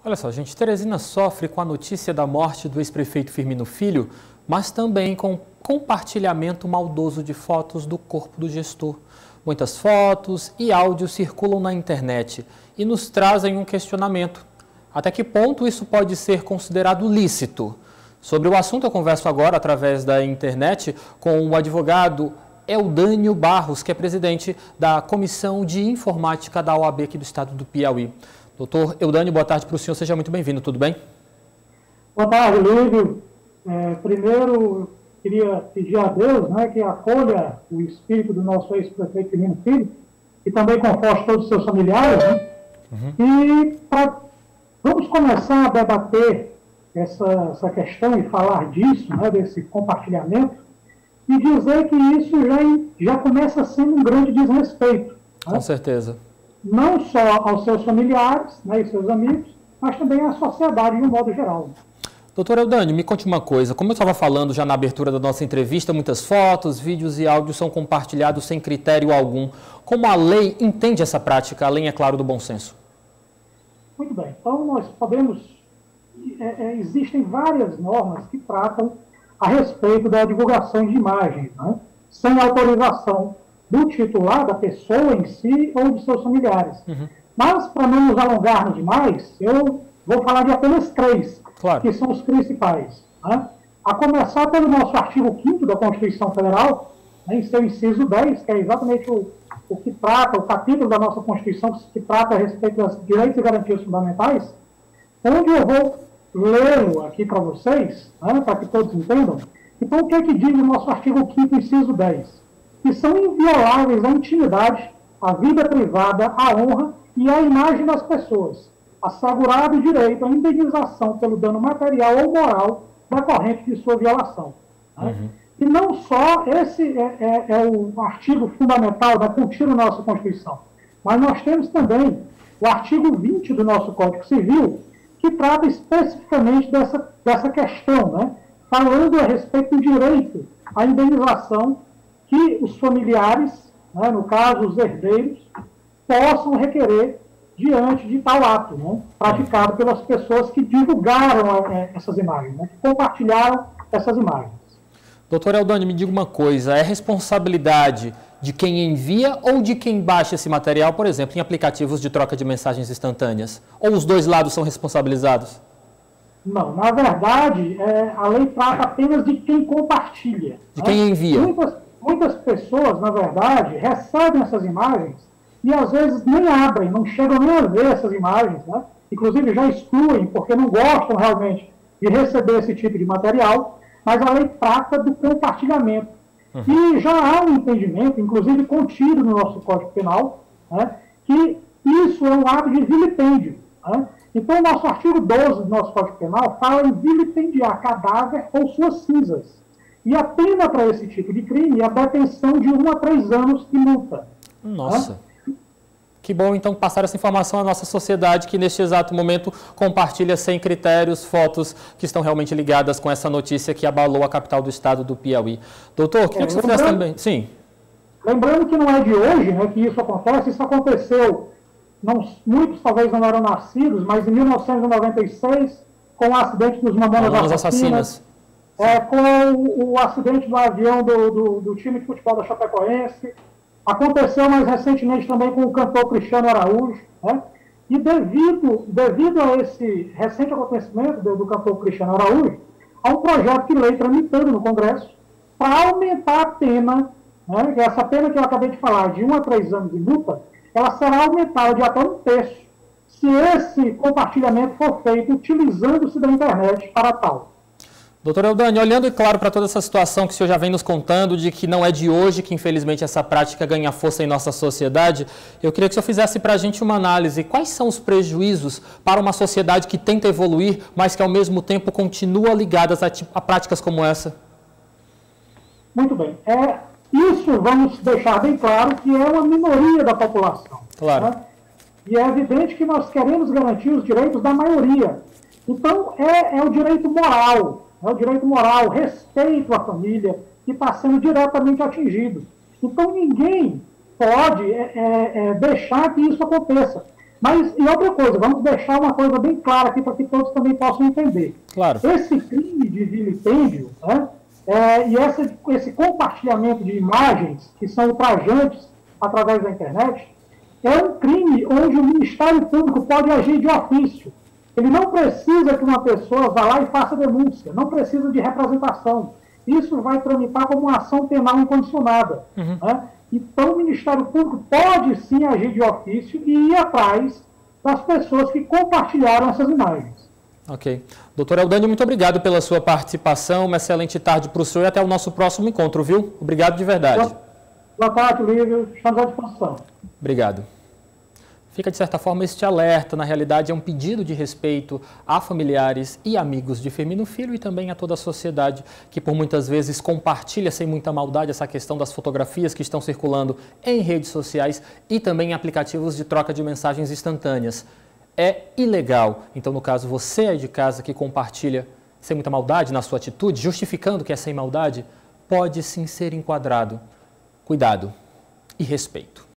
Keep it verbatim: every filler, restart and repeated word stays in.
Olha só, gente, Teresina sofre com a notícia da morte do ex-prefeito Firmino Filho, mas também com compartilhamento maldoso de fotos do corpo do gestor. Muitas fotos e áudios circulam na internet e nos trazem um questionamento. Até que ponto isso pode ser considerado lícito? Sobre o assunto eu converso agora através da internet com o advogado Eudânio Barros, que é presidente da Comissão de Informática da O A B aqui do estado do Piauí. Doutor Eudânio, boa tarde para o senhor, seja muito bem-vindo, tudo bem? Boa tarde, Lívio. É, primeiro, queria pedir a Deus, né, que acolha o espírito do nosso ex-prefeito Firmino Filho e também conforte todos os seus familiares. Né? Uhum. E pra, vamos começar a debater essa, essa questão e falar disso, né, desse compartilhamento, e dizer que isso já, já começa sendo um grande desrespeito. Né? Com certeza. Não só aos seus familiares, né, e seus amigos, mas também à sociedade de um modo geral. Doutor Eudânio, me conte uma coisa. Como eu estava falando já na abertura da nossa entrevista, muitas fotos, vídeos e áudios são compartilhados sem critério algum. Como a lei entende essa prática, além, é claro, do bom senso? Muito bem. Então, nós podemos... É, é, existem várias normas que tratam a respeito da divulgação de imagens, né, sem autorização do titular, da pessoa em si ou de seus familiares. Uhum. Mas, para não nos alongarmos demais, eu vou falar de apenas três, claro, que são os principais. Né? A começar pelo nosso artigo quinto da Constituição Federal, né, em seu inciso dez, que é exatamente o, o que trata, o capítulo da nossa Constituição que trata a respeito dos direitos e garantias fundamentais, onde eu vou lê-lo aqui para vocês, né, para que todos entendam. Então, o que é que diz o nosso artigo quinto, inciso dez? Que são invioláveis a intimidade, a vida privada, a honra e a imagem das pessoas, assegurado o direito à indenização pelo dano material ou moral decorrente de sua violação. Né? Uhum. E não só esse é, é, é o artigo fundamental da contida da nossa Constituição, mas nós temos também o artigo vinte do nosso Código Civil, que trata especificamente dessa, dessa questão, né? Falando a respeito do direito à indenização que os familiares, né, no caso os herdeiros, possam requerer diante de tal ato, né, praticado pelas pessoas que divulgaram é, essas imagens, né, que compartilharam essas imagens. Doutor Eudânio, me diga uma coisa, é responsabilidade de quem envia ou de quem baixa esse material, por exemplo, em aplicativos de troca de mensagens instantâneas? Ou os dois lados são responsabilizados? Não, na verdade, é, a lei trata apenas de quem compartilha. De né? quem envia. Muitas, Muitas pessoas, na verdade, recebem essas imagens e às vezes nem abrem, não chegam nem a ver essas imagens, né? Inclusive já excluem, porque não gostam realmente de receber esse tipo de material, mas a lei trata do compartilhamento. Uhum. E já há um entendimento, inclusive contido no nosso Código Penal, né, que isso é um ato de vilipêndio. Né? Então, o nosso artigo doze do nosso Código Penal fala em vilipendiar cadáver ou suas cinzas. E a pena para esse tipo de crime é a detenção de um a três anos de multa. Nossa. Né? Que bom, então, passar essa informação à nossa sociedade que, neste exato momento, compartilha sem critérios fotos que estão realmente ligadas com essa notícia que abalou a capital do estado do Piauí. Doutor, queria é, que você fizesse também... Sim. Lembrando que não é de hoje, né, que isso acontece. Isso aconteceu, não, muitos talvez não eram nascidos, mas em mil novecentos e noventa e seis, com o acidente dos Mamonas Assassinas. assassinas. É, com o, o acidente do avião do, do, do time de futebol da Chapecoense. Aconteceu mais recentemente também com o cantor Cristiano Araújo. Né? E devido, devido a esse recente acontecimento do, do cantor Cristiano Araújo, há um projeto de lei tramitando no Congresso para aumentar a pena, né? Essa pena que eu acabei de falar, de um a três anos de multa, ela será aumentada de até um terço se esse compartilhamento for feito utilizando-se da internet para tal. Doutor Eudânio, olhando, claro, para toda essa situação que o senhor já vem nos contando, de que não é de hoje que, infelizmente, essa prática ganha força em nossa sociedade, eu queria que o senhor fizesse para a gente uma análise. Quais são os prejuízos para uma sociedade que tenta evoluir, mas que, ao mesmo tempo, continua ligada a, a práticas como essa? Muito bem. É, isso vamos deixar bem claro que é uma minoria da população. Claro. Né? E é evidente que nós queremos garantir os direitos da maioria. Então, é, é o direito moral. É o direito moral, respeito à família, que está sendo diretamente atingido. Então, ninguém pode é, é, deixar que isso aconteça. Mas, e outra coisa, vamos deixar uma coisa bem clara aqui para que todos também possam entender. Claro. Esse crime de vilipêndio, né, é, e essa, esse compartilhamento de imagens que são ultrajantes através da internet, é um crime onde o Ministério Público pode agir de ofício. Ele não precisa que uma pessoa vá lá e faça denúncia, não precisa de representação. Isso vai tramitar como uma ação penal incondicionada. Uhum. Né? Então, o Ministério Público pode sim agir de ofício e ir atrás das pessoas que compartilharam essas imagens. Ok. Doutor Eldânio, muito obrigado pela sua participação. Uma excelente tarde para o senhor e até o nosso próximo encontro, viu? Obrigado de verdade. Boa, boa tarde, Lívio. Estamos à disposição. Obrigado. Fica, de certa forma, este alerta. Na realidade, é um pedido de respeito a familiares e amigos de Firmino Filho e também a toda a sociedade que, por muitas vezes, compartilha sem muita maldade essa questão das fotografias que estão circulando em redes sociais e também em aplicativos de troca de mensagens instantâneas. É ilegal. Então, no caso, você aí de casa que compartilha sem muita maldade na sua atitude, justificando que é sem maldade, pode sim ser enquadrado. Cuidado e respeito.